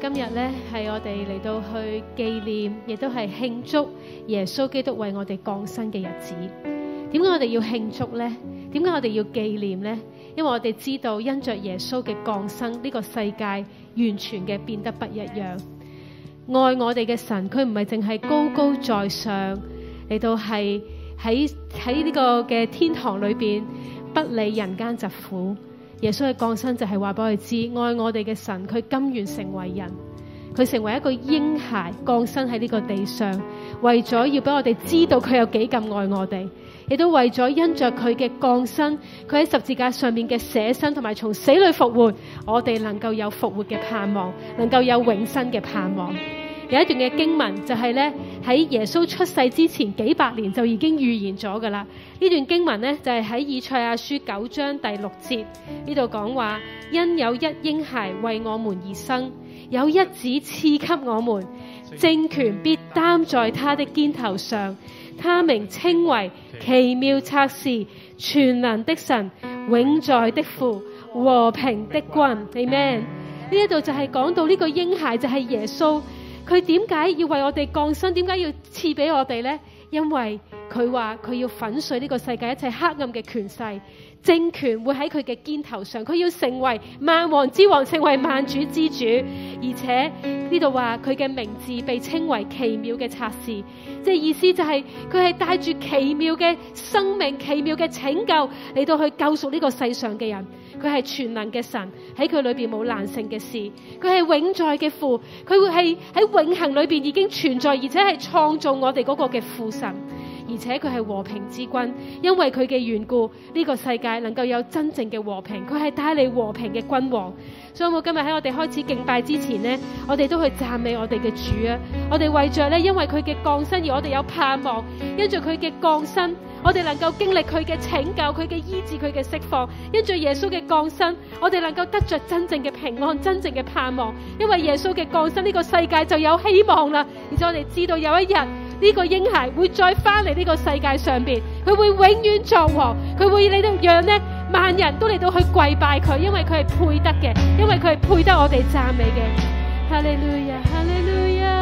今日呢，係我哋嚟到去紀念，亦都係慶祝耶穌基督為我哋降生嘅日子。點解我哋要慶祝呢？點解我哋要紀念呢？因為我哋知道因着耶穌嘅降生，呢個世界完全嘅變得不一樣。愛我哋嘅神，佢唔係淨係高高在上嚟到係喺呢個嘅天堂裏邊不理人間疾苦。耶穌嘅降生就係話俾我哋知，愛我哋嘅神，佢甘願成為人，佢成為一個嬰孩降生喺呢個地上，為咗要俾我哋知道佢有幾咁愛我哋，亦都為咗因着佢嘅降生，佢喺十字架上面嘅捨身同埋從死裏復活，我哋能夠有復活嘅盼望，能夠有永生嘅盼望。有一段嘅經文就係咧喺耶穌出世之前幾百年就已經預言咗噶啦。呢段經文呢，就係喺以賽亞書9章第6節呢度講話，因有一嬰孩為我們而生，有一子賜給我們，政權必擔在他的肩頭上，他名稱為奇妙策士、全能的神、永在的父、和平的君。Amen。呢一度就係講到呢個嬰孩就係耶穌。佢點解要為我哋降生？點解要賜俾我哋呢？因為佢話佢要粉碎呢個世界一切黑暗嘅權勢，政權會喺佢嘅肩頭上，佢要成為萬王之王，成為萬主之主。而且呢度話佢嘅名字被稱為奇妙嘅策士，即係意思就係佢係帶住奇妙嘅生命、奇妙嘅拯救嚟到去救贖呢個世上嘅人。佢係全能嘅神，喺佢裏邊冇難成嘅事。佢係永在嘅父，佢會係喺永恆裏邊已經存在，而且係創造我哋嗰個嘅父神。而且佢係和平之君，因為佢嘅緣故，呢個世界能夠有真正嘅和平。佢係帶嚟和平嘅君王。所以我今日喺我哋開始敬拜之前呢，我哋都去讚美我哋嘅主啊！我哋為着呢，因為佢嘅降生而我哋有盼望，因着佢嘅降生，我哋能夠經歷佢嘅拯救、佢嘅醫治、佢嘅釋放。因着耶穌嘅降生，我哋能夠得着真正嘅平安、真正嘅盼望。因為耶穌嘅降生，呢個世界就有希望啦。而且我哋知道有一日，呢個嬰孩會再翻嚟呢個世界上邊，佢會永遠作王，佢會嚟到讓呢萬人都嚟到去跪拜佢，因為佢係配得嘅，因為佢係配得我哋讚美嘅。哈利路亞，哈利路亞，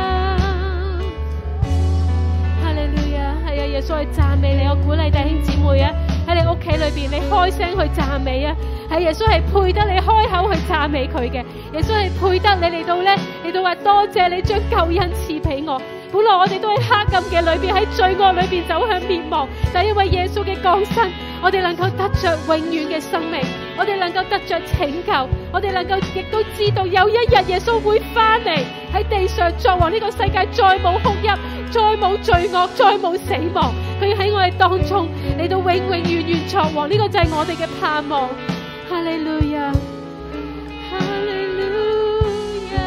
哈利路亞。係啊，耶穌去讚美你，我鼓勵弟兄姊妹啊，喺你屋企裏邊，你開聲去讚美啊！係耶穌係配得你開口去讚美佢嘅，耶穌係配得你嚟到咧，嚟到話多謝你將救恩賜俾我。本來我哋都喺黑暗嘅裏邊，喺罪惡裏邊走向滅亡，但係因為耶穌嘅降生，我哋能夠得着永遠嘅生命，我哋能夠得着拯救，我哋能夠亦都知道有一日耶穌會翻嚟喺地上作王，呢個世界再冇哭泣，再冇罪惡，再冇死亡，佢喺我哋當中嚟到永永遠遠作王，呢個就係我哋嘅盼望。哈利路亞，哈利路亞，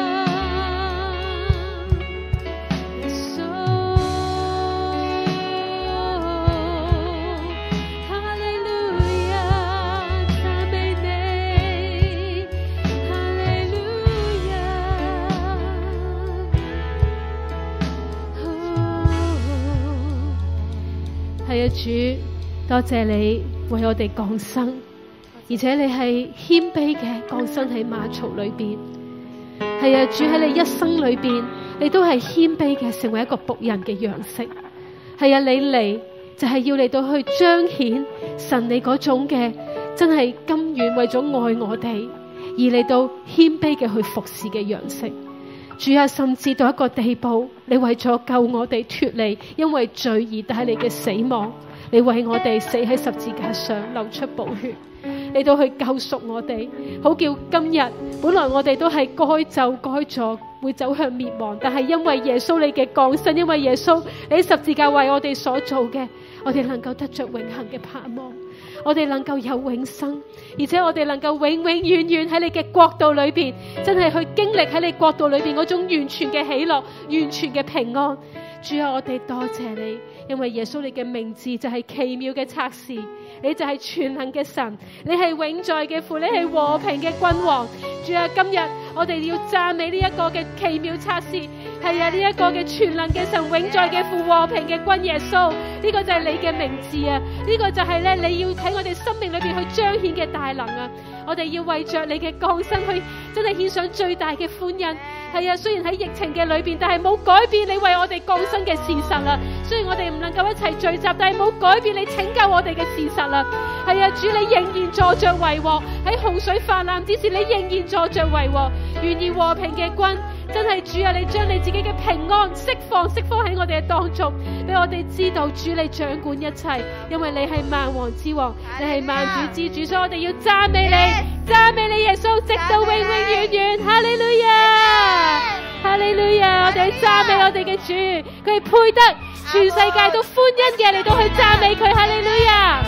耶穌，哈利路亞，讚美你，哈利路亞。係啊，主，多謝你為我哋降生。而且你係謙卑嘅降生喺馬槽裏邊，係啊，主，喺你一生裏邊，你都係謙卑嘅成為一個僕人嘅樣式。係啊，你嚟就係要嚟到去彰顯神你嗰種嘅真係甘願為咗愛我哋而嚟到謙卑嘅去服侍嘅樣式。主啊，甚至到一個地步，你為咗救我哋脫離因為罪而帶嚟嘅死亡，你為我哋死喺十字架上流出寶血，嚟到去救贖我哋，好叫今日本來我哋都係該就該坐，會走向滅亡，但係因為耶穌你嘅降生，因為耶穌你喺十字架為我哋所做嘅，我哋能夠得着永恆嘅盼望，我哋能夠有永生，而且我哋能夠永永遠遠喺你嘅國度裏邊，真係去經歷喺你國度裏邊嗰種完全嘅喜樂、完全嘅平安。主啊，我哋多謝你，因為耶穌你嘅名字就係奇妙嘅策士，你就係全能嘅神，你係永在嘅父，你係和平嘅君王。主啊，今日我哋要讚美呢一個嘅奇妙策士，係啊，呢一個嘅全能嘅神，永在嘅父，和平嘅君耶穌，呢個就係你嘅名字啊！呢個就係咧你要喺我哋生命裏邊去彰顯嘅大能啊！我哋要為着你嘅降生去真係獻上最大嘅歡欣。 係啊，雖然喺疫情嘅裏邊，但係冇改變你為我哋降生嘅事實啦。雖然我哋唔能夠一齊聚集，但係冇改變你拯救我哋嘅事實啦。係啊，主你仍然坐着為王，喺洪水泛濫之時，你仍然坐着為王，願意和平嘅君。真係主啊，你將你自己嘅平安釋放喺我哋嘅當中，俾我哋知道主你掌管一切，因為你係萬王之王，你係萬主之主，所以我哋要讚美你，讚美你耶穌，直到永永遠遠。哈利路亞，哈利路亞，我哋去讚美我哋嘅主，佢係配得全世界都歡欣嘅嚟到去讚美佢。哈利路亞。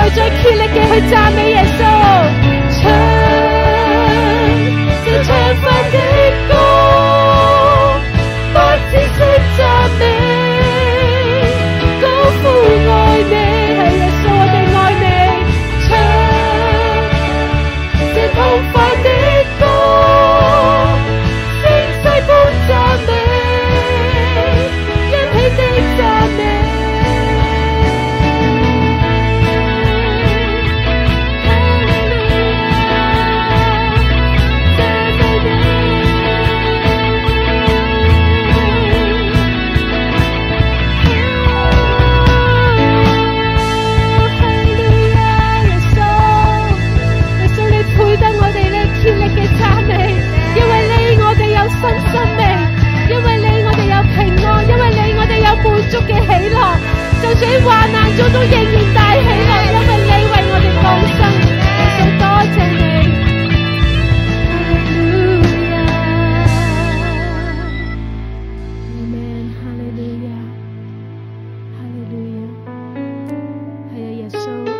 再竭力嘅去讚美耶穌，唱這唱法的歌，不只識讚美，高呼愛你，係耶穌我哋愛你，唱這痛快的歌，聲勢般讚美，欣喜的讚美。新生命，因為你我哋有平安，因為你我哋有滿足嘅喜樂，就算喺患難中都仍然大喜樂，因為你為我哋降生，耶穌多謝你。Amen， 哈利路亞，哈利路亞，係啊，耶穌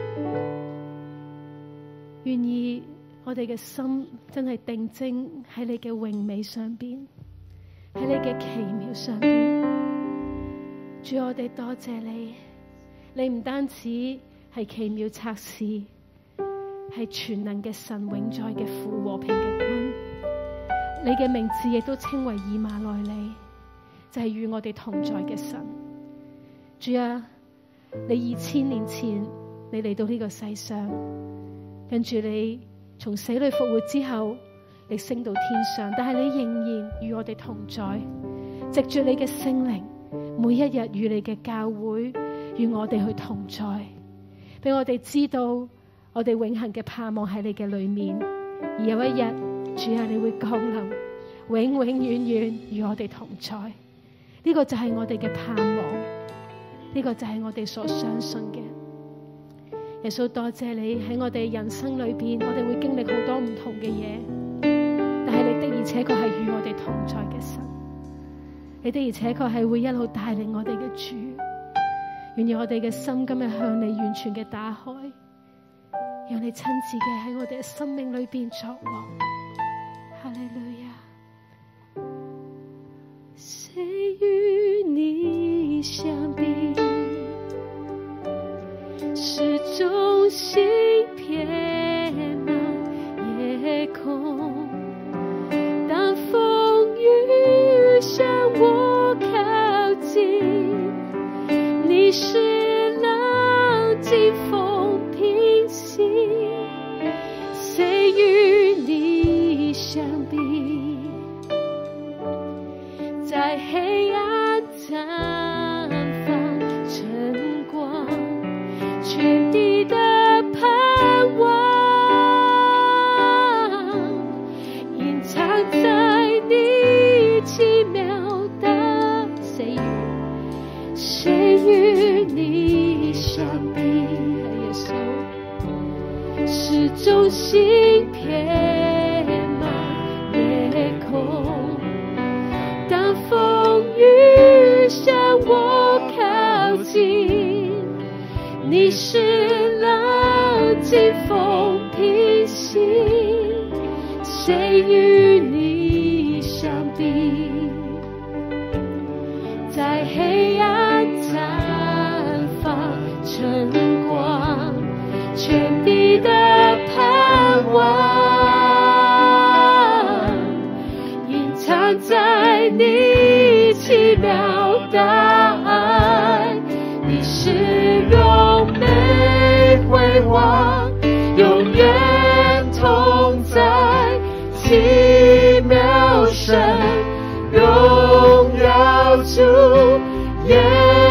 願意我哋嘅心真係定睛喺你嘅榮美上邊，喺你嘅奇妙上邊。主，我哋多謝你，你唔單止係奇妙策士，係全能嘅神，永在嘅父，和平嘅君。你嘅名字亦都稱為以馬內利，就係與我哋同在嘅神。主啊，你2000年前你嚟到呢個世上，跟住你從死裏復活之後，你升到天上，但係你仍然與我哋同在，藉住你嘅聖靈，每一日與你嘅教會，與我哋去同在，俾我哋知道我哋永恆嘅盼望喺你嘅裏面。而有一日，主啊，你會降臨，永永遠遠與我哋同在。呢個就係我哋嘅盼望，呢個就係我哋所相信嘅。耶穌，多謝你喺我哋人生裏邊，我哋會經歷好多唔同嘅嘢，但係你的而且確係與我哋同在嘅神，你的而且確係會一路帶領我哋嘅主。願意我哋嘅心今日向你完全嘅打開，讓你親自嘅喺我哋嘅生命裏邊作王。哈利路亞。誰與你相比？是眾星遍滿夜空，當風雨向我靠近，你是浪靜風平息。誰與你相比？在黑暗綻放晨光，全地的盼望，隱藏在你奇妙的誰與你相比？耶穌，是眾星遍滿夜空，當風雨向我靠近，你是浪靜風平息。誰與你相比？在黑暗綻放晨光，全地的盼望，隱藏在你奇妙的愛。你是榮美輝煌，永遠同在，奇妙神，榮耀主耶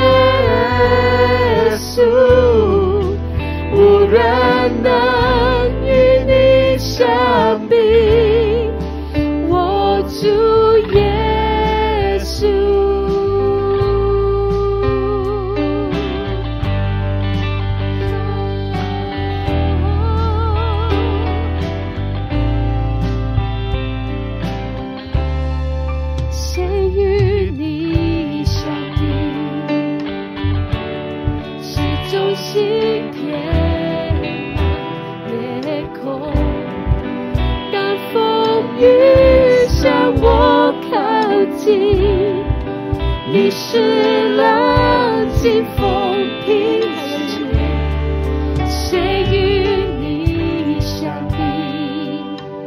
穌，無人能與你相比，我主耶穌。誰與你相比？是眾星遍静，你是冷静风平静，谁与你相比？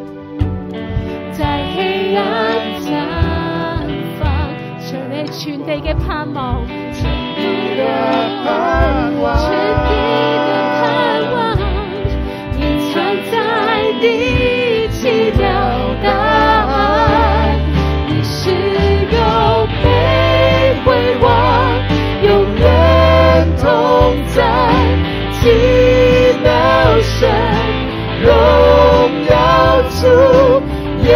在黑暗綻放，這裏全地嘅盼望，全地的盼望，全地的盼望，隱藏在你奇妙大愛，你是永被輝煌，永遠同在，奇妙神，榮耀主耶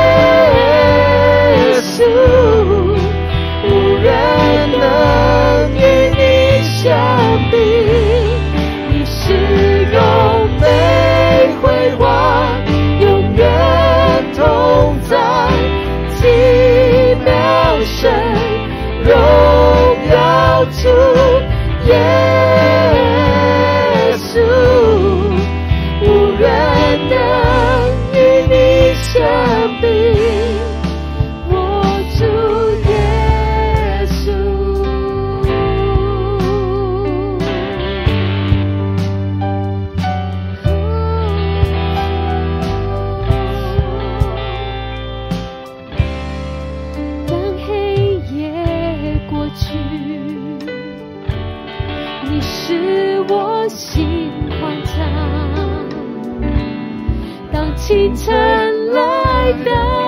穌，無人能與你相比，你是永被輝煌，永遠同在，奇妙神，榮耀主耶穌，無人能與你相比，我主耶穌。當黑夜過去，你使我心歡暢，當清晨來到，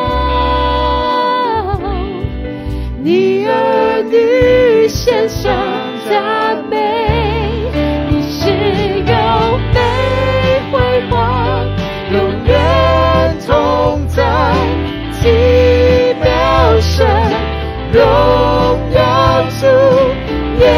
你兒女獻上讚美，你是永被輝煌，永遠同在，奇妙神，榮耀主耶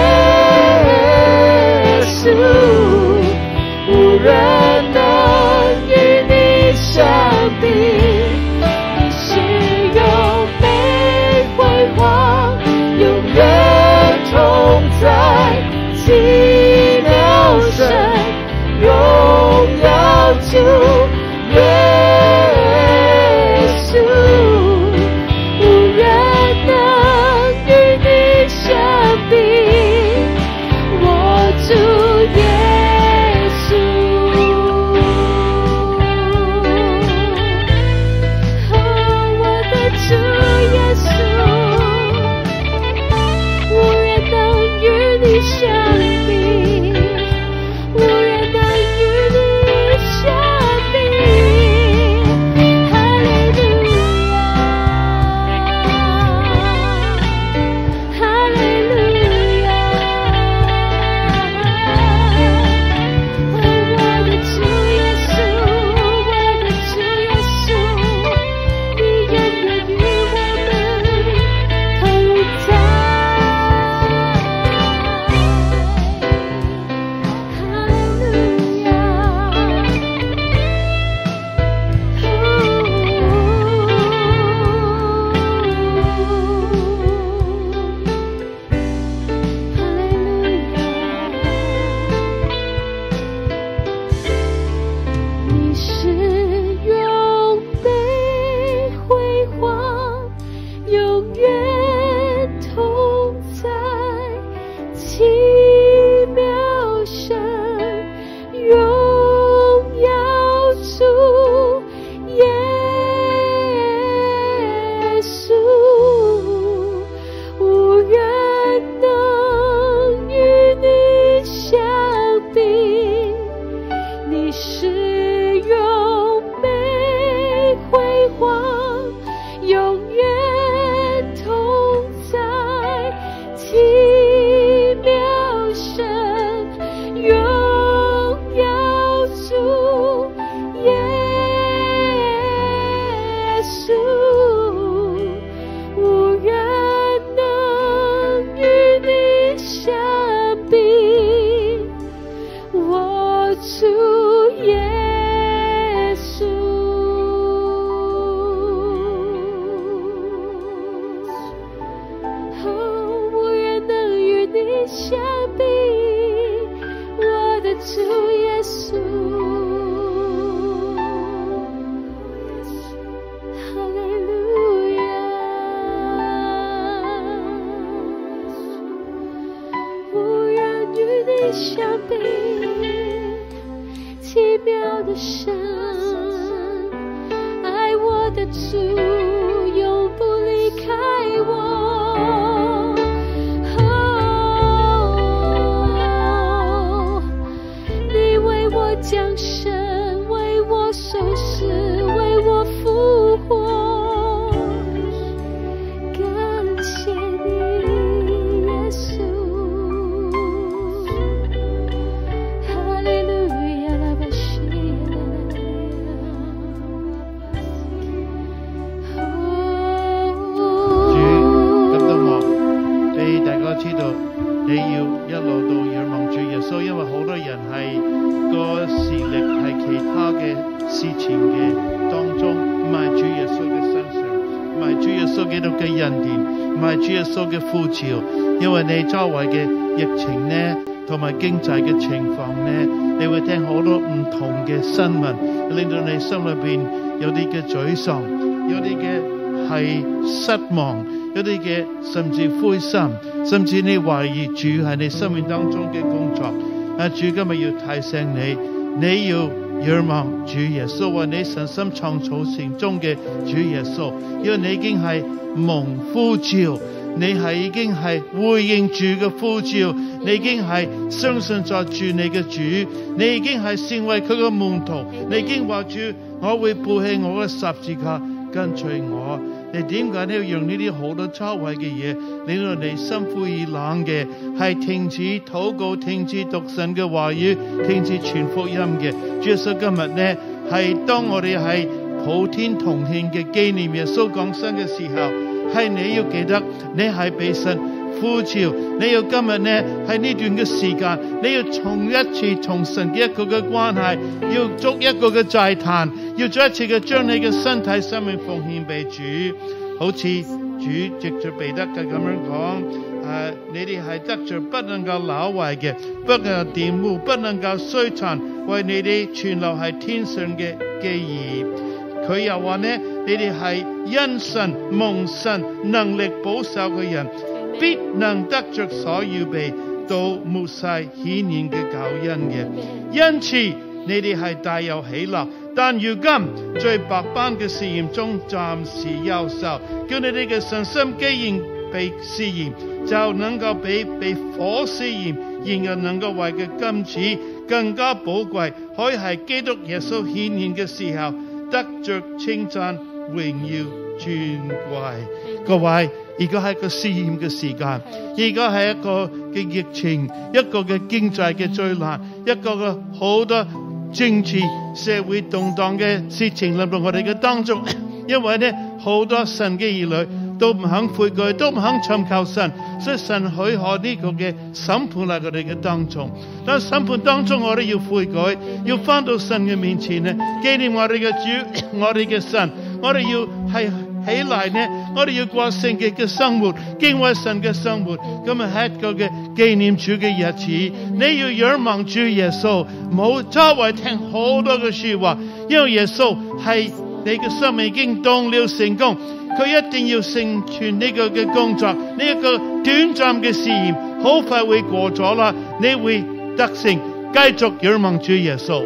穌，無人能與你相比，你是永被輝煌，永遠同在，奇妙神，榮耀主耶穌，無人能與你相比，我主耶穌。我的主耶穌，無人能與你相比，無人能與你相比，哈利路亞，哈利路亞，我的主耶穌，我的主耶穌，你永遠與我們同在，哈利路亞。你是永被輝煌，永遠同在，奇妙神，榮耀主耶穌，無人能與你相比，你是永被輝煌，永遠同事情嘅當中，唔係主耶穌嘅身上，唔係主耶穌基督嘅恩典，唔係主耶穌嘅呼召，因為你周圍嘅疫情呢，同埋經濟嘅情況呢，你會聽好多唔同嘅新聞，令到你心裏邊有啲嘅沮喪，有啲嘅係失望，有啲嘅甚至灰心，甚至你懷疑主喺你生命當中嘅工作。主今日要提醒你，你要仰望主耶穌，為你神心創造成中嘅主耶穌，因為你已經係蒙呼召，你係已經係回應主嘅呼召，你已經係相信在住你嘅主，你已經係成為佢嘅門徒，你已經話主，我會背起我嘅十字架跟隨我。你點解你要用呢啲好多周圍嘅嘢，令到你心灰意冷嘅，係停止禱告，停止讀神嘅話語，停止傳福音嘅？主耶穌今日呢，係當我哋係普天同慶嘅紀念耶穌降生嘅時候，係你要記得你係被神呼召，你要今日呢喺呢段嘅時間，你要重一次同神嘅一個嘅關係，要捉一個嘅祭壇，要再一次嘅將你嘅身體生命奉獻俾主，好似主藉着彼得嘅咁樣講，你哋係得着不能夠朽壞嘅，不能夠玷污，不能夠衰殘，為你哋存留喺天上嘅基業。佢又話呢，你哋係因神蒙神能力保守嘅人，必能得着所預備到末世顯現嘅救恩嘅。因此你哋係大有喜樂，但如今在百般嘅試驗中暫時憂愁，叫你哋嘅信心既然被試驗，就能夠比被火試驗然而能夠為嘅金子更加寶貴，可以係基督耶穌顯現嘅時候得着稱讚榮耀尊貴。各位，而家係一個試驗嘅時間，而家係一個嘅疫情，一個嘅經濟嘅災難，一個嘅好多政治社會動盪嘅事情臨到我哋嘅當中。因為呢，好多神嘅兒女都唔肯悔改，都唔肯尋求神，所以神許可呢個嘅審判喺我哋嘅當中。但審判當中，我哋要悔改，要翻到神嘅面前呢，紀念我哋嘅主，我哋嘅神，我哋要係起嚟呢，我哋要過聖潔嘅生活，敬畏神嘅生活。今日係一個嘅紀念主嘅日子，你要仰望主耶穌，唔好周圍聽好多嘅說話，因為耶穌係你嘅生命已經當了成功，佢一定要成全呢個嘅工作。呢一個短暫嘅試驗好快會過咗啦，你會得勝，繼續仰望主耶穌。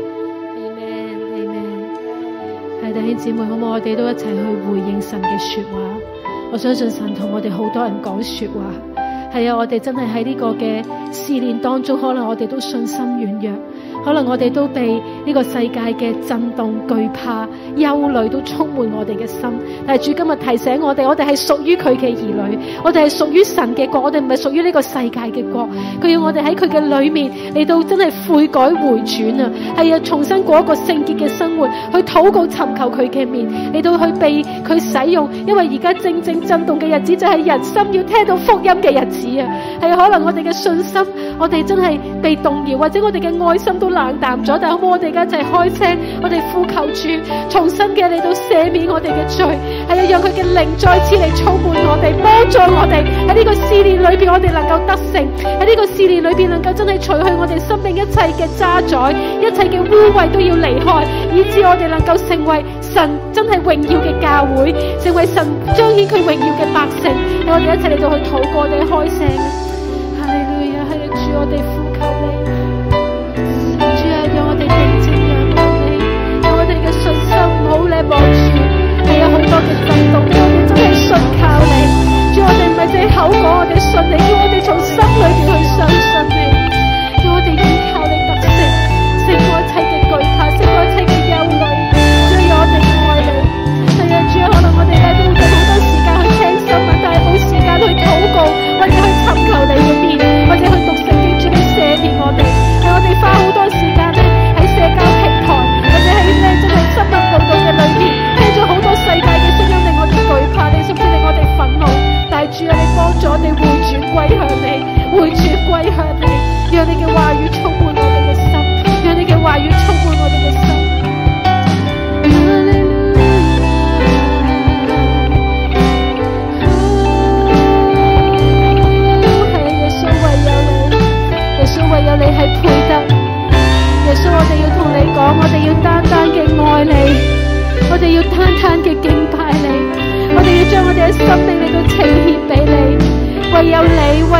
係弟兄姊妹，好唔好？我哋都一齊去回應神嘅說話。我相信神同我哋好多人講說話。係啊，我哋真係喺呢個嘅試煉當中，可能我哋都信心軟弱，可能我哋都被呢個世界嘅震動、懼怕、憂慮都充滿我哋嘅心。但係主今日提醒我哋係屬於佢嘅兒女，我哋係屬於神嘅國，我哋唔係屬於呢個世界嘅國。佢要我哋喺佢嘅裏面嚟到真係悔改回轉啊！係啊，重新過一個聖潔嘅生活，去禱告尋求佢嘅面，嚟到去被佢使用。因為而家正正震動嘅日子就係人心要聽到福音嘅日子啊！係可能我哋嘅信心，我哋真係被動搖，或者我哋嘅愛心都冷淡咗。但係好唔好？我哋而家一齊開聲，我哋呼求主重新嘅嚟到赦免我哋嘅罪，係啊，讓佢嘅靈再次嚟充滿我哋，幫助我哋喺呢個試煉裏邊，我哋能夠得勝，喺呢個試煉裏邊能夠真係除去我哋生命一切嘅渣滓，一切嘅污穢都要離開，以致我哋能夠成為神真係榮耀嘅教會，成為神彰顯佢榮耀嘅百姓。我哋一齊嚟到去禱告，我哋開聲。哈利路亞，係啊，主，我哋呼求你，主啊，讓我哋定睛仰望你，讓我哋嘅信心唔好咧望住係有好多嘅震動，我哋真係信靠你。主，我哋唔係淨係口講我哋信你，叫我哋從心裏邊去相信你，叫我哋依靠你得勝，勝過一切嘅懼怕，勝過一切嘅憂慮。主啊，我哋愛你。係啊，主啊，可能我哋咧都會用好多時間去聽新聞，但係冇時間去禱告，或者去尋求你嘅面，或者去讀聖經。主，你赦免我哋，係我哋花好多時間咧喺社交平台，或者喺咧真係新聞報道嘅裏邊，聽咗好多世界嘅聲音，令我哋懼怕，你甚至令我哋憤怒。但係主啊，你幫助我哋回轉歸向你，回轉歸向你，讓你嘅話語充滿我哋嘅心，讓你嘅話語充滿我哋嘅心。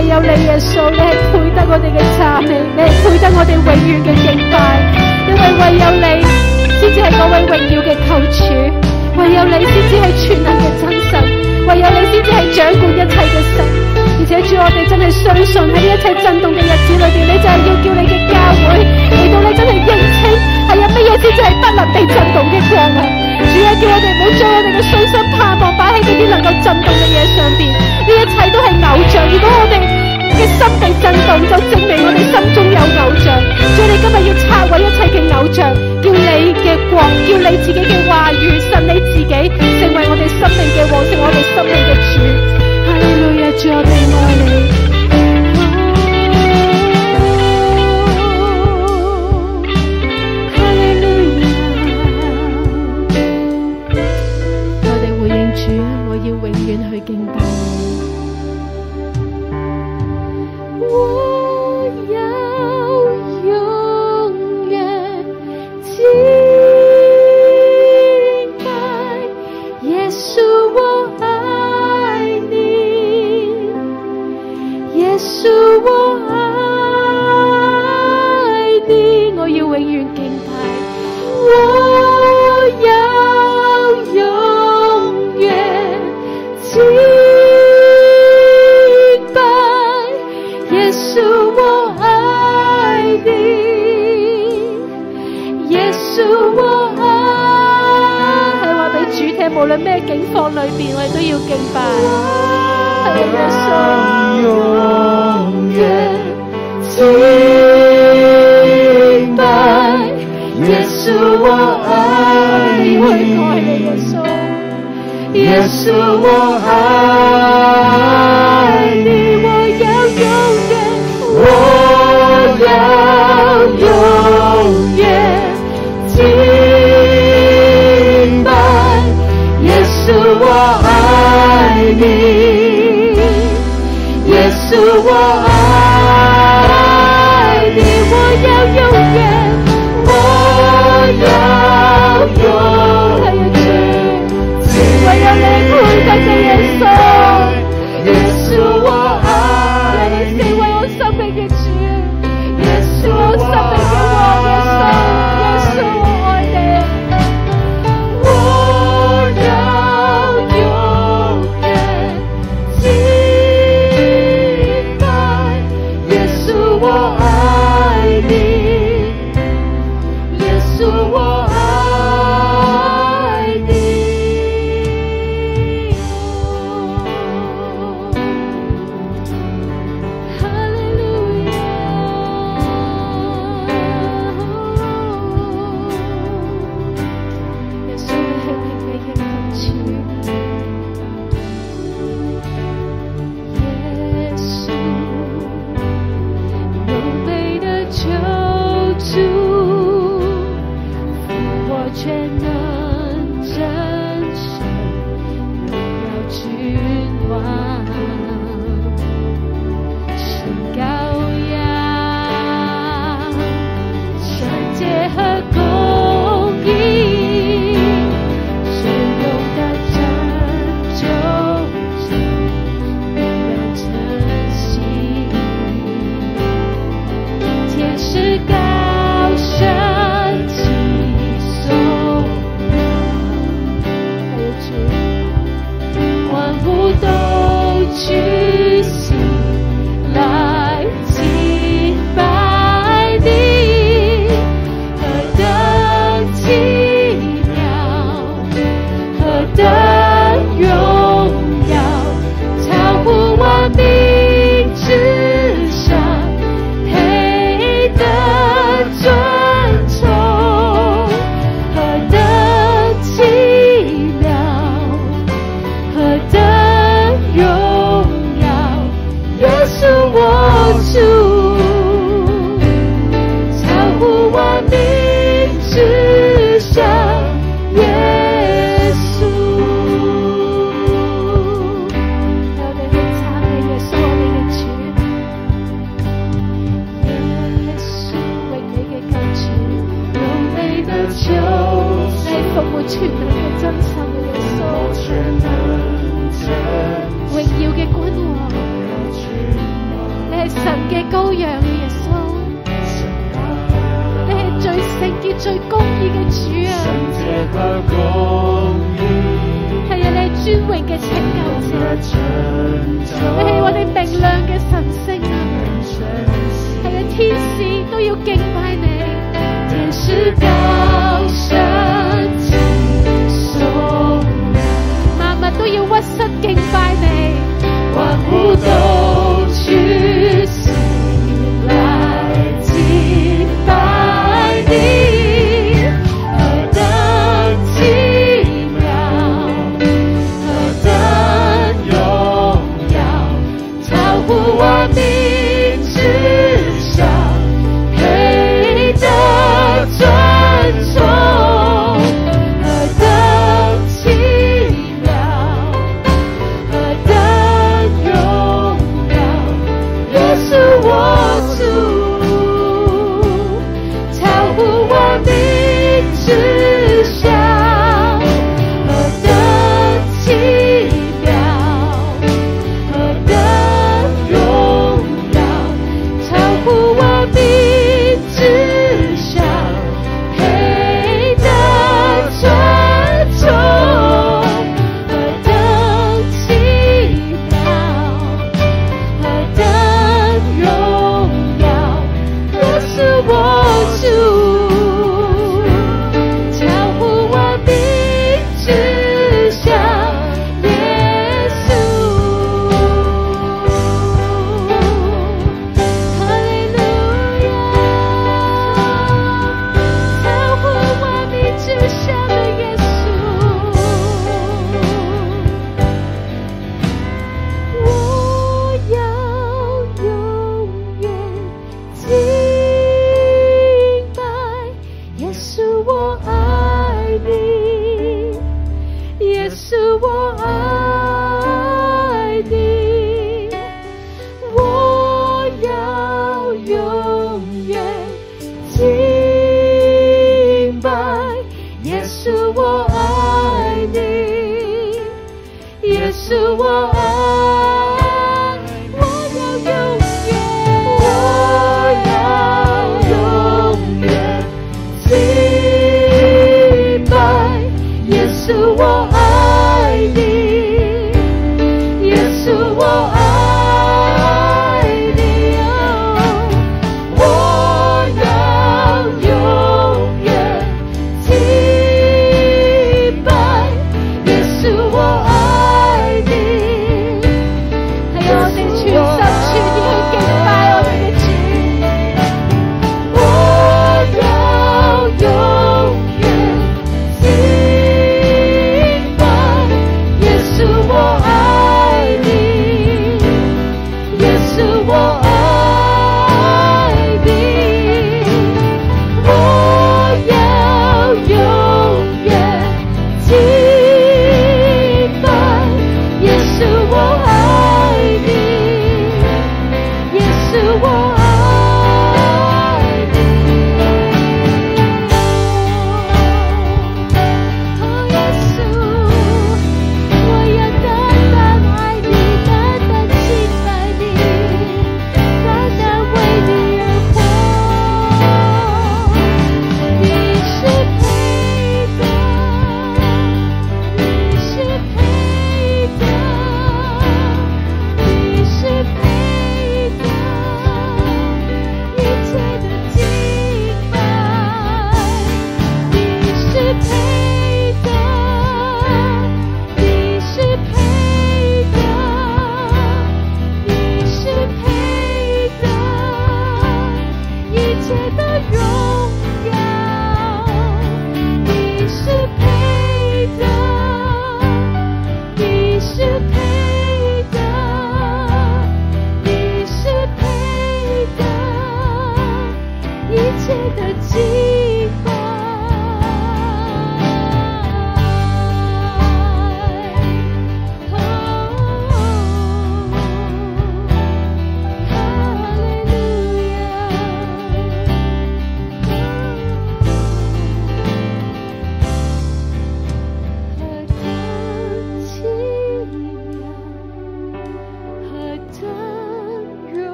唯有你耶穌，你係配得我哋嘅讚美，你係配得我哋永遠嘅敬拜，因為唯有你先至係嗰位榮耀嘅救主，唯有你先至係全能嘅真神，唯有你先至係掌管一切嘅神。而且主，我哋真係相信喺呢一切震動嘅日子裏邊，你就係要叫你嘅教會嚟到你真係認清係有乜嘢先至係不能被震動嘅光啊！主啊，叫我哋唔好將我哋嘅信心盼望擺喺呢啲能夠震動嘅嘢上邊，呢一切都係偶像。如果我哋嘅心被震動，就證明我哋心中有偶像。主，你今日要拆毀一切嘅偶像，叫你嘅國，叫你自己嘅話語，神你自己成為我哋生命嘅王，成為我哋生命嘅主。哈利路亞，主，我哋愛你。敬拜你，我要永遠敬拜耶穌，我愛你，耶穌我愛你，我要永遠敬拜，我要永遠敬拜耶穌，我愛你，耶穌我愛，係話俾主聽，無論咩境況裏邊，我哋都要敬拜。係耶穌，永遠敬拜耶穌，我愛你，我愛你耶穌。耶穌我愛你，我要永遠敬拜耶穌，我愛你，耶穌我愛你，我要永遠，我要永遠。唯有你配得嘅耶穌。 嘅羔羊啊，耶穌，你係最聖潔、最公義嘅主啊！係啊，你係尊榮嘅拯救者，你係我哋明亮嘅神星啊！係啊，天使都要敬拜你，天使高聲敬頌，萬物都要屈膝敬拜你，萬物都屈膝來敬拜你，何等奇妙，何等榮耀，超乎萬民之上，配得尊崇，何等奇妙，何等榮耀，耶穌我主，超乎萬民之上，何等奇妙，何等榮耀，超乎萬民之上，配得尊崇，何等奇妙，何等榮耀，耶穌我主，超乎萬民之上，耶穌。哈利路亞，超乎萬民之上的耶穌，我要永遠敬拜耶穌，我愛你，耶穌我愛你，我要永遠敬拜耶穌，我愛你，耶穌我愛，我要永遠，我要永遠敬拜耶穌，我愛你，耶穌我愛你，我要永遠敬拜耶穌，我愛你。係啊，我哋全心全意去敬拜我哋嘅主。我要永遠敬拜耶穌，我愛你，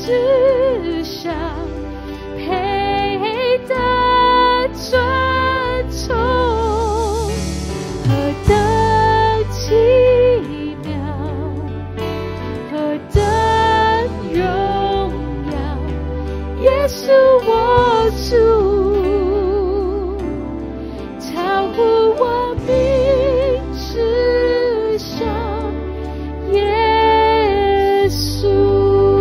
世上配得尊崇，何等奇妙，何等荣耀，耶稣我主，超乎我名之上，耶稣。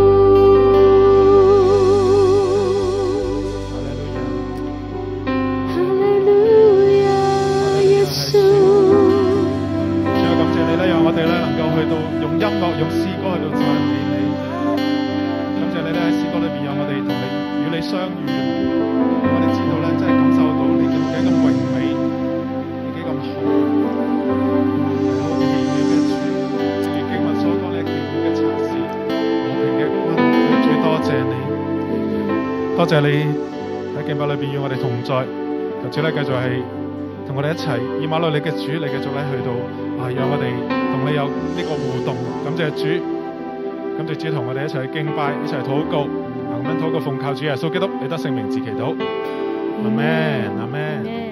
用詩歌喺度讚美你，感謝你咧喺詩歌裏邊有我哋同你與你相遇，我哋知道咧真係感受到你幾咁榮美，你幾咁好，好奇妙嘅主，正如經文所講，你奇妙嘅策士，和平嘅君，主多謝你，多謝你喺敬拜裏邊與我哋同在，求主咧繼續係同我哋一齊，以馬內利嘅主，你繼續咧去到讓我哋同你有呢個互動，感謝主，感謝主同我哋一齊去敬拜，一齊禱告，咁樣禱告奉靠主耶穌基督你得聖名字祈禱，阿們，阿們。